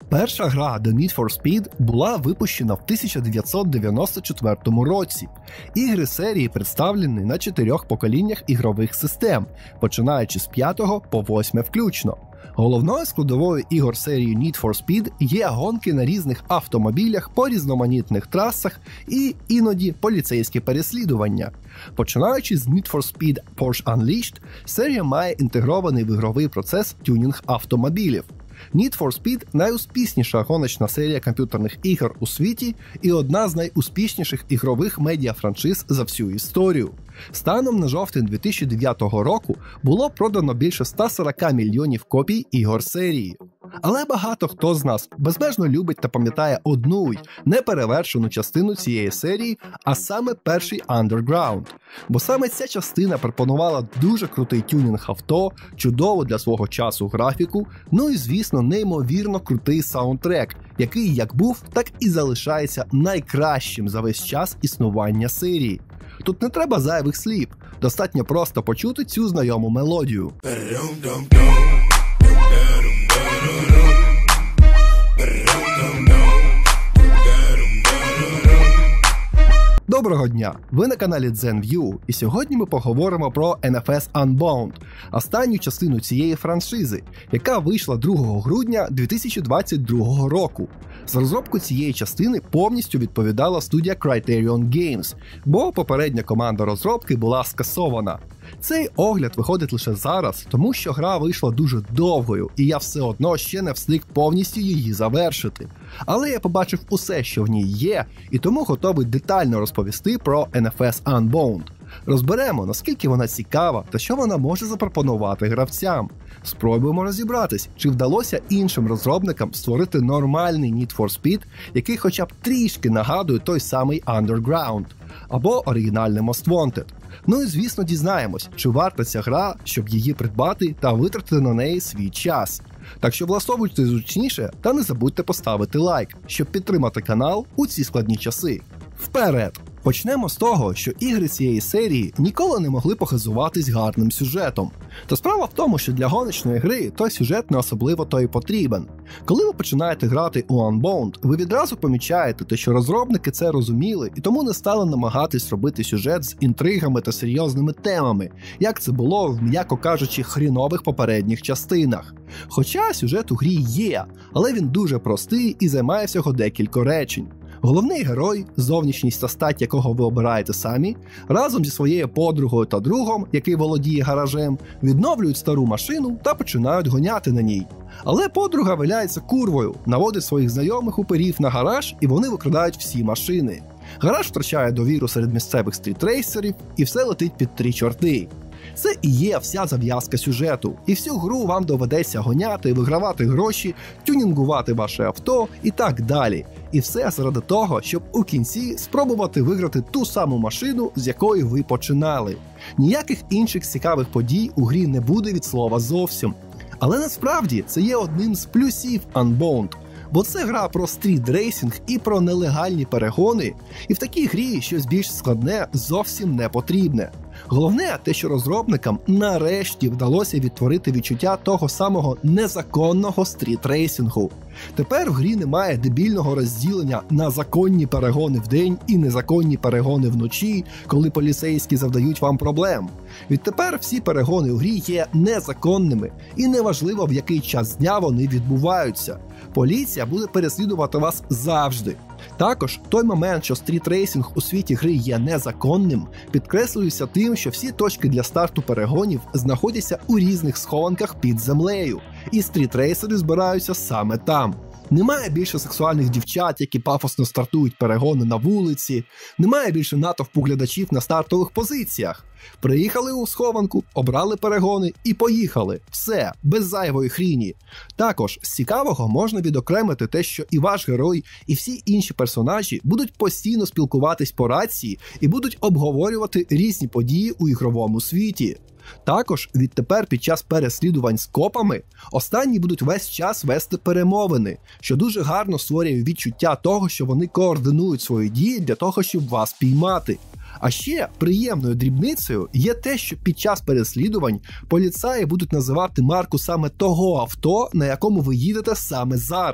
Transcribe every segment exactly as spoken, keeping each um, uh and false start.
Перша гра The Need for Speed була випущена в тисяча дев'ятсот дев'яносто четвертому році. Ігри серії представлені на чотирьох поколіннях ігрових систем, починаючи з п'ятого по восьме включно. Головною складовою ігор серії Need for Speed є гонки на різних автомобілях по різноманітних трасах і іноді поліцейські переслідування. Починаючи з Need for Speed Porsche Unleashed, серія має інтегрований в ігровий процес тюнінг автомобілів. Need for Speed – найуспішніша гоночна серія комп'ютерних ігор у світі і одна з найуспішніших ігрових медіафраншиз за всю історію. Станом на жовтень дві тисячі дев'ятого року було продано більше ста сорока мільйонів копій ігор серії. Але багато хто з нас безмежно любить та пам'ятає одну й неперевершену частину цієї серії, а саме перший Underground. Бо саме ця частина пропонувала дуже крутий тюнінг авто, чудову для свого часу графіку, ну і, звісно, неймовірно крутий саундтрек, який як був, так і залишається найкращим за весь час існування серії. Тут не треба зайвих слів, достатньо просто почути цю знайому мелодію. Доброго дня! Ви на каналі ZenView, і сьогодні ми поговоримо про ен еф ес Unbound, останню частину цієї франшизи, яка вийшла другого грудня дві тисячі двадцять другого року. За розробку цієї частини повністю відповідала студія Criterion Games, бо попередня команда розробки була скасована. Цей огляд виходить лише зараз, тому що гра вийшла дуже довгою, і я все одно ще не встиг повністю її завершити. Але я побачив усе, що в ній є, і тому готовий детально розповісти про ен еф ес Unbound. Розберемо, наскільки вона цікава та що вона може запропонувати гравцям. Спробуємо розібратись, чи вдалося іншим розробникам створити нормальний Need for Speed, який хоча б трішки нагадує той самий Underground, або оригінальний Most Wanted. Ну і звісно дізнаємось, чи варта ця гра, щоб її придбати та витратити на неї свій час. Так що влаштовуйте зручніше та не забудьте поставити лайк, щоб підтримати канал у ці складні часи. Вперед! Почнемо з того, що ігри цієї серії ніколи не могли похизуватись гарним сюжетом. Та справа в тому, що для гоночної гри той сюжет не особливо то й потрібен. Коли ви починаєте грати у Unbound, ви відразу помічаєте те, що розробники це розуміли і тому не стали намагатись робити сюжет з інтригами та серйозними темами, як це було в, м'яко кажучи, хрінових попередніх частинах. Хоча сюжет у грі є, але він дуже простий і займає всього декілька речень. Головний герой, зовнішність та стать якого ви обираєте самі, разом зі своєю подругою та другом, який володіє гаражем, відновлюють стару машину та починають гоняти на ній. Але подруга виляється курвою, наводить своїх знайомих упирів на гараж і вони викрадають всі машини. Гараж втрачає довіру серед місцевих стрітрейсерів і все летить під три чорти. Це і є вся зав'язка сюжету, і всю гру вам доведеться гоняти, вигравати гроші, тюнінгувати ваше авто і так далі. І все заради того, щоб у кінці спробувати виграти ту саму машину, з якої ви починали. Ніяких інших цікавих подій у грі не буде від слова зовсім. Але насправді це є одним з плюсів Unbound. Бо це гра про стріт-рейсінг і про нелегальні перегони, і в такій грі щось більш складне зовсім не потрібне. Головне те, що розробникам нарешті вдалося відтворити відчуття того самого незаконного стріт-рейсінгу. Тепер в грі немає дебільного розділення на законні перегони вдень і незаконні перегони вночі, коли поліцейські завдають вам проблем. Відтепер всі перегони у грі є незаконними, і неважливо в який час дня вони відбуваються. Поліція буде переслідувати вас завжди. Також той момент, що стріт-рейсінг у світі гри є незаконним, підкреслюється тим, що всі точки для старту перегонів знаходяться у різних схованках під землею, і стріт-рейсери збираються саме там. Немає більше сексуальних дівчат, які пафосно стартують перегони на вулиці, немає більше натовпу глядачів на стартових позиціях. Приїхали у схованку, обрали перегони і поїхали. Все, без зайвої хріні. Також з цікавого можна відокремити те, що і ваш герой, і всі інші персонажі будуть постійно спілкуватись по рації і будуть обговорювати різні події у ігровому світі. Також відтепер під час переслідувань з копами останні будуть весь час вести перемовини, що дуже гарно створює відчуття того, що вони координують свої дії для того, щоб вас піймати. А ще приємною дрібницею є те, що під час переслідувань поліцаї будуть називати марку саме того авто, на якому ви їдете саме зараз.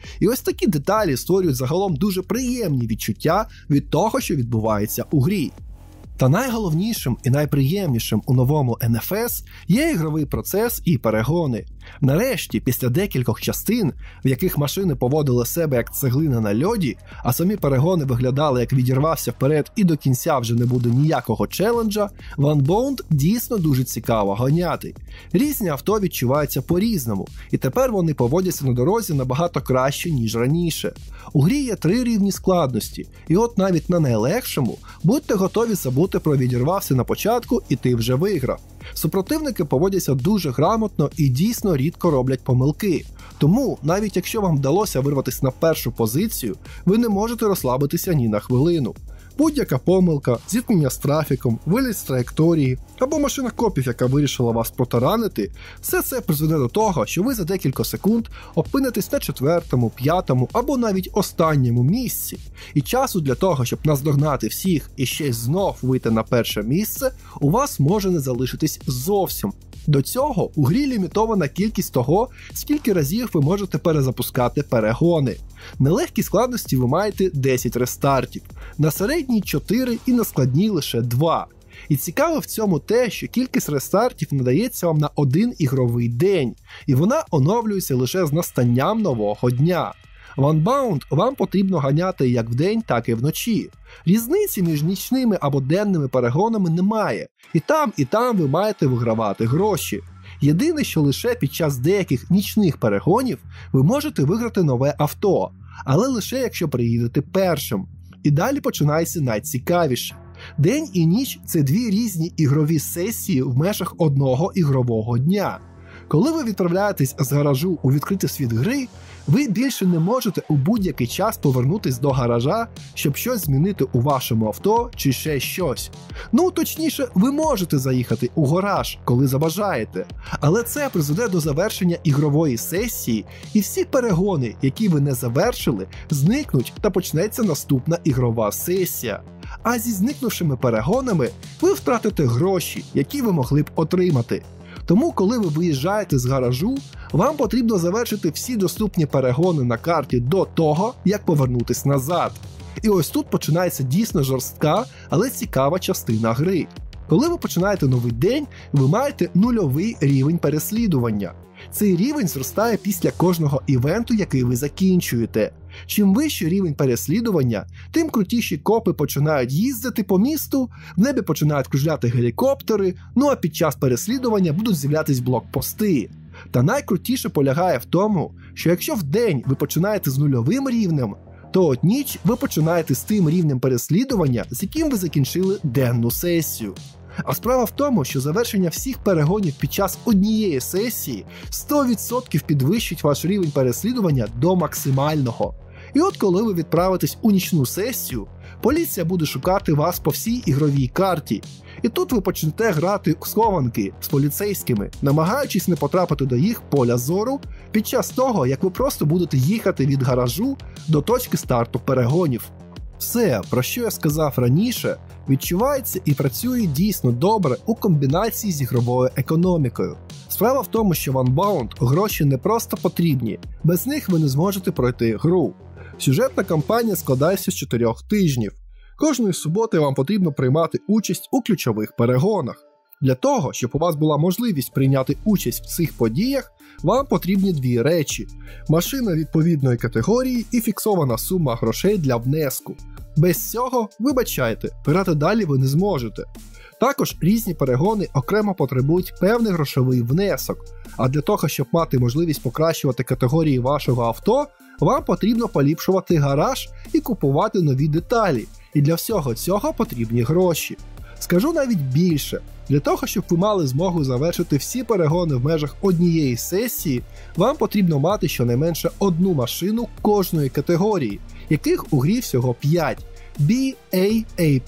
І ось такі деталі створюють загалом дуже приємні відчуття від того, що відбувається у грі. Та найголовнішим і найприємнішим у новому ен еф ес є ігровий процес і перегони. Нарешті, після декількох частин, в яких машини поводили себе як цеглина на льоді, а самі перегони виглядали як відірвався вперед і до кінця вже не буде ніякого челенджа, в Unbound дійсно дуже цікаво ганяти. Різні авто відчуваються по-різному, і тепер вони поводяться на дорозі набагато краще, ніж раніше. У грі є три рівні складності, і от навіть на найлегшому будьте готові забути про відірвався на початку і ти вже виграв. Супротивники поводяться дуже грамотно і дійсно рідко роблять помилки. Тому, навіть якщо вам вдалося вирватися на першу позицію, ви не можете розслабитися ні на хвилину. Будь-яка помилка, зіткнення з трафіком, виліт з траєкторії або машина копів, яка вирішила вас протаранити, все це призведе до того, що ви за декілька секунд опинитесь на четвертому, п'ятому або навіть останньому місці. І часу для того, щоб наздогнати всіх і ще й знов вийти на перше місце, у вас може не залишитись зовсім. До цього у грі лімітована кількість того, скільки разів ви можете перезапускати перегони. На легкій складності ви маєте десять рестартів, на середній чотири і на складній лише два. І цікаво в цьому те, що кількість рестартів надається вам на один ігровий день, і вона оновлюється лише з настанням нового дня. В Unbound вам потрібно ганяти як вдень, так і вночі. Різниці між нічними або денними перегонами немає. І там, і там ви маєте вигравати гроші. Єдине, що лише під час деяких нічних перегонів ви можете виграти нове авто, але лише якщо приїдете першим. І далі починається найцікавіше. День і ніч – це дві різні ігрові сесії в межах одного ігрового дня. Коли ви відправляєтесь з гаражу у відкритий світ гри, ви більше не можете у будь-який час повернутись до гаража, щоб щось змінити у вашому авто чи ще щось. Ну, точніше, ви можете заїхати у гараж, коли забажаєте, але це призведе до завершення ігрової сесії, і всі перегони, які ви не завершили, зникнуть та почнеться наступна ігрова сесія. А зі зникнувшими перегонами ви втратите гроші, які ви могли б отримати. Тому, коли ви виїжджаєте з гаражу, вам потрібно завершити всі доступні перегони на карті до того, як повернутись назад. І ось тут починається дійсно жорстка, але цікава частина гри. Коли ви починаєте новий день, ви маєте нульовий рівень переслідування. Цей рівень зростає після кожного івенту, який ви закінчуєте. Чим вищий рівень переслідування, тим крутіші копи починають їздити по місту, в небі починають кружляти гелікоптери, ну а під час переслідування будуть з'являтись блокпости. Та найкрутіше полягає в тому, що якщо вдень ви починаєте з нульовим рівнем, то от ніч ви починаєте з тим рівнем переслідування, з яким ви закінчили денну сесію. А справа в тому, що завершення всіх перегонів під час однієї сесії сто відсотків підвищить ваш рівень переслідування до максимального. І от коли ви відправитесь у нічну сесію, поліція буде шукати вас по всій ігровій карті. І тут ви почнете грати у схованки з поліцейськими, намагаючись не потрапити до їх поля зору під час того, як ви просто будете їхати від гаражу до точки старту перегонів. Все, про що я сказав раніше, відчувається і працює дійсно добре у комбінації з ігровою економікою. Справа в тому, що в Unbound гроші не просто потрібні, без них ви не зможете пройти гру. Сюжетна кампанія складається з чотирьох тижнів. Кожної суботи вам потрібно приймати участь у ключових перегонах. Для того, щоб у вас була можливість прийняти участь в цих подіях, вам потрібні дві речі – машина відповідної категорії і фіксована сума грошей для внеску. Без цього, вибачайте, грати далі ви не зможете. Також різні перегони окремо потребують певний грошовий внесок, а для того, щоб мати можливість покращувати категорії вашого авто, вам потрібно поліпшувати гараж і купувати нові деталі, і для всього цього потрібні гроші. Скажу навіть більше, для того, щоб ви мали змогу завершити всі перегони в межах однієї сесії, вам потрібно мати щонайменше одну машину кожної категорії, яких у грі всього п'ять – B, A, A+,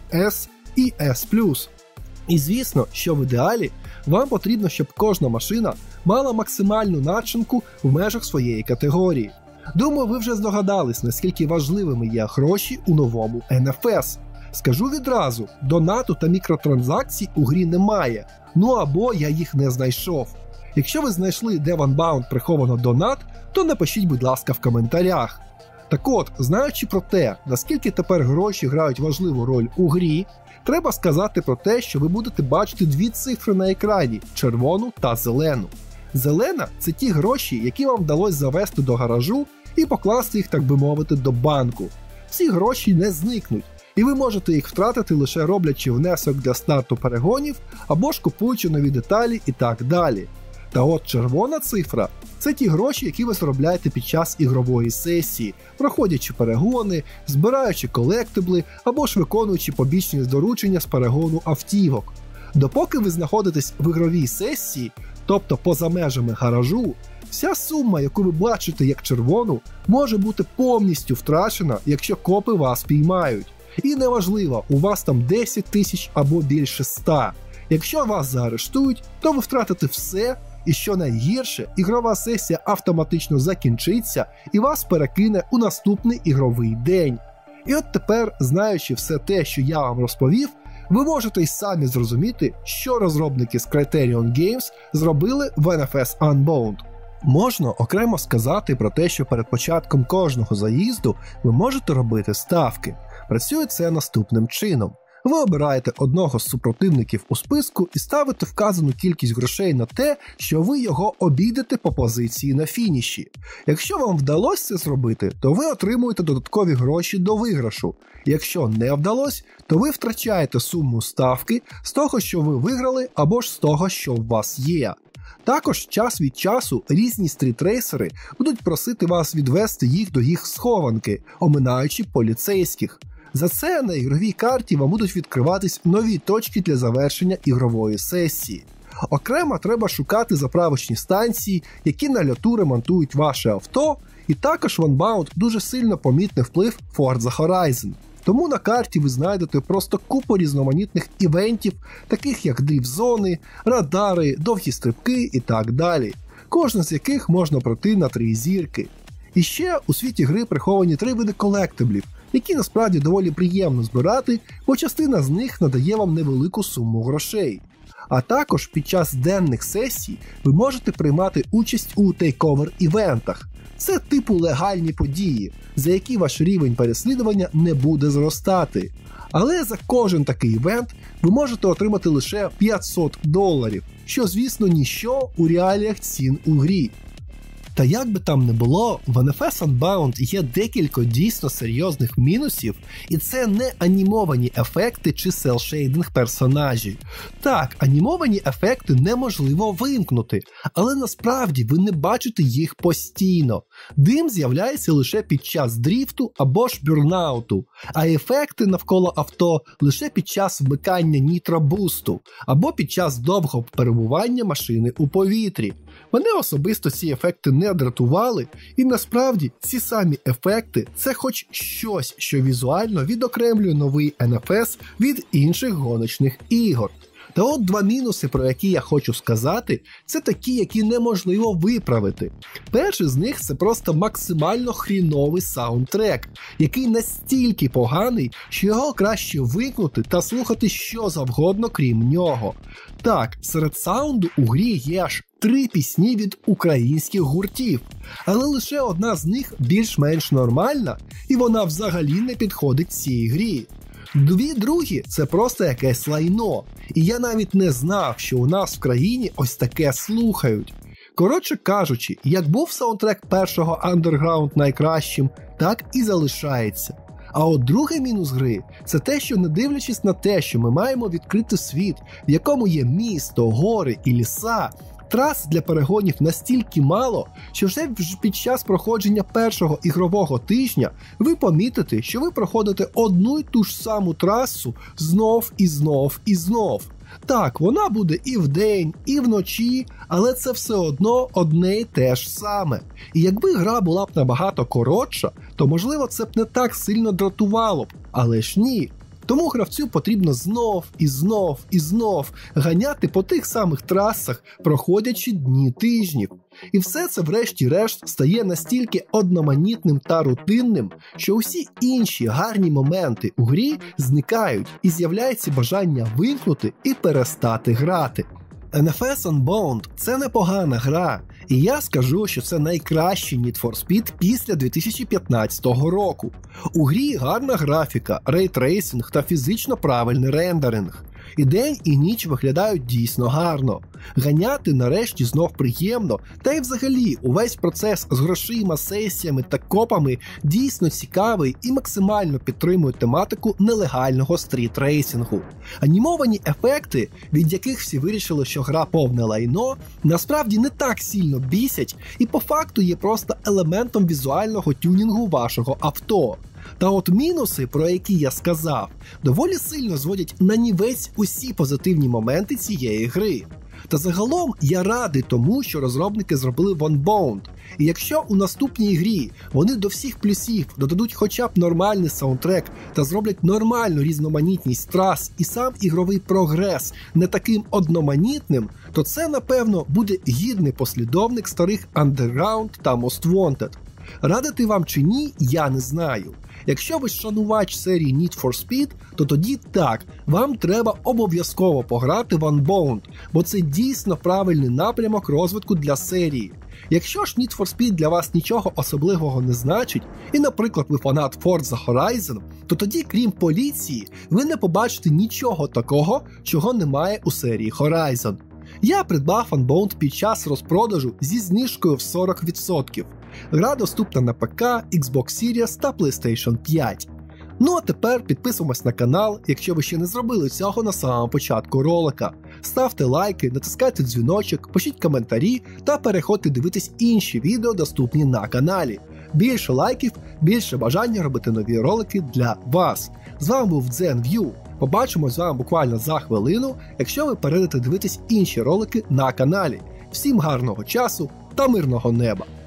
S і S+. І звісно, що в ідеалі, вам потрібно, щоб кожна машина мала максимальну начинку в межах своєї категорії. Думаю, ви вже здогадались, наскільки важливими є гроші у новому ен еф ес. Скажу відразу, донату та мікротранзакцій у грі немає, ну або я їх не знайшов. Якщо ви знайшли, де в Unbound приховано донат, то напишіть, будь ласка, в коментарях. Так от, знаючи про те, наскільки тепер гроші грають важливу роль у грі, треба сказати про те, що ви будете бачити дві цифри на екрані – червону та зелену. Зелена – це ті гроші, які вам вдалося завести до гаражу і покласти їх, так би мовити, до банку. Ці гроші не зникнуть, і ви можете їх втратити лише роблячи внесок для старту перегонів або ж купуючи нові деталі і так далі. Та от червона цифра – це ті гроші, які ви заробляєте під час ігрової сесії, проходячи перегони, збираючи колектибли або ж виконуючи побічні доручення з перегону автівок. Допоки ви знаходитесь в ігровій сесії, тобто поза межами гаражу, вся сума, яку ви бачите як червону, може бути повністю втрачена, якщо копи вас піймають. І неважливо, у вас там десять тисяч або більше ста. Якщо вас заарештують, то ви втратите все, і що найгірше, ігрова сесія автоматично закінчиться і вас перекине у наступний ігровий день. І от тепер, знаючи все те, що я вам розповів, ви можете й самі зрозуміти, що розробники з Criterion Games зробили в ен еф ес Unbound. Можна окремо сказати про те, що перед початком кожного заїзду ви можете робити ставки. Працює це наступним чином. Ви обираєте одного з супротивників у списку і ставите вказану кількість грошей на те, що ви його обійдете по позиції на фініші. Якщо вам вдалося це зробити, то ви отримуєте додаткові гроші до виграшу. Якщо не вдалося, то ви втрачаєте суму ставки з того, що ви виграли, або ж з того, що у вас є. Також час від часу різні стрітрейсери будуть просити вас відвести їх до їх схованки, оминаючи поліцейських. За це на ігровій карті вам будуть відкриватись нові точки для завершення ігрової сесії. Окремо треба шукати заправочні станції, які на льоту ремонтують ваше авто, і також в Unbound дуже сильно помітний вплив Forza Horizon. Тому на карті ви знайдете просто купу різноманітних івентів, таких як дріфт-зони, радари, довгі стрибки і так далі, кожен з яких можна пройти на три зірки. І ще у світі гри приховані три види колектиблів, які насправді доволі приємно збирати, бо частина з них надає вам невелику суму грошей. А також під час денних сесій ви можете приймати участь у тейковер-івентах. Це типу легальні події, за які ваш рівень переслідування не буде зростати. Але за кожен такий івент ви можете отримати лише п'ятсот доларів, що, звісно, ніщо у реаліях цін у грі. Та як би там не було, в ен еф ес Unbound є декілька дійсно серйозних мінусів, і це не анімовані ефекти чи селшейдинг персонажів. Так, анімовані ефекти неможливо вимкнути, але насправді ви не бачите їх постійно. Дим з'являється лише під час дріфту або ж бюрнауту, а ефекти навколо авто лише під час вмикання нітробусту або під час довгого перебування машини у повітрі. Мене особисто ці ефекти не дратували, і насправді ці самі ефекти – це хоч щось, що візуально відокремлює новий ен еф ес від інших гоночних ігор. Та от два мінуси, про які я хочу сказати, це такі, які неможливо виправити. Перший з них – це просто максимально хріновий саундтрек, який настільки поганий, що його краще вимкнути та слухати що завгодно крім нього. Так, серед саунду у грі є аж три пісні від українських гуртів, але лише одна з них більш-менш нормальна, і вона взагалі не підходить цій грі. Дві другі – це просто якесь лайно, і я навіть не знав, що у нас в країні ось таке слухають. Коротше кажучи, як був саундтрек першого Underground найкращим, так і залишається. А от другий мінус гри – це те, що не дивлячись на те, що ми маємо відкритий світ, в якому є місто, гори і ліса, трас для перегонів настільки мало, що вже під час проходження першого ігрового тижня ви помітите, що ви проходите одну й ту ж саму трасу знов і знов і знов. Так, вона буде і вдень, і вночі, але це все одно одне й те ж саме. І якби гра була б набагато коротша, то можливо це б не так сильно дратувало б, але ж ні. Тому гравцю потрібно знов і знов і знов ганяти по тих самих трасах, проходячи дні тижнів. І все це врешті-решт стає настільки одноманітним та рутинним, що усі інші гарні моменти у грі зникають і з'являється бажання вимкнути і перестати грати. ен еф ес Unbound – це непогана гра, і я скажу, що це найкращий Need for Speed після дві тисячі п'ятнадцятого року. У грі гарна графіка, рейтрейсинг та фізично правильний рендеринг. І день, і ніч виглядають дійсно гарно. Ганяти нарешті знов приємно, та й взагалі увесь процес з грошима, сесіями та копами дійсно цікавий і максимально підтримує тематику нелегального стріт-рейсингу. Анімовані ефекти, від яких всі вирішили, що гра повне лайно, насправді не так сильно бісять і по факту є просто елементом візуального тюнінгу вашого авто. Та от мінуси, про які я сказав, доволі сильно зводять на нівець усі позитивні моменти цієї гри. Та загалом я радий тому, що розробники зробили Unbound. І якщо у наступній грі вони до всіх плюсів додадуть хоча б нормальний саундтрек та зроблять нормальну різноманітність трас і сам ігровий прогрес не таким одноманітним, то це, напевно, буде гідний послідовник старих Underground та Most Wanted. Радити вам чи ні, я не знаю. Якщо ви шанувач серії Need for Speed, то тоді так, вам треба обов'язково пограти в Unbound, бо це дійсно правильний напрямок розвитку для серії. Якщо ж Need for Speed для вас нічого особливого не значить, і, наприклад, ви фанат Forza Horizon, то тоді, крім поліції, ви не побачите нічого такого, чого немає у серії Horizon. Я придбав Unbound під час розпродажу зі знижкою в сорок відсотків. Гра доступна на ПК, Xbox Series та PlayStation п'ять. Ну а тепер підписуємось на канал, якщо ви ще не зробили цього на самому початку ролика. Ставте лайки, натискайте дзвіночок, пишіть коментарі та переходьте дивитись інші відео, доступні на каналі. Більше лайків, більше бажання робити нові ролики для вас. З вами був ZenView. Побачимось з вами буквально за хвилину, якщо ви перейдете дивитись інші ролики на каналі. Всім гарного часу та мирного неба!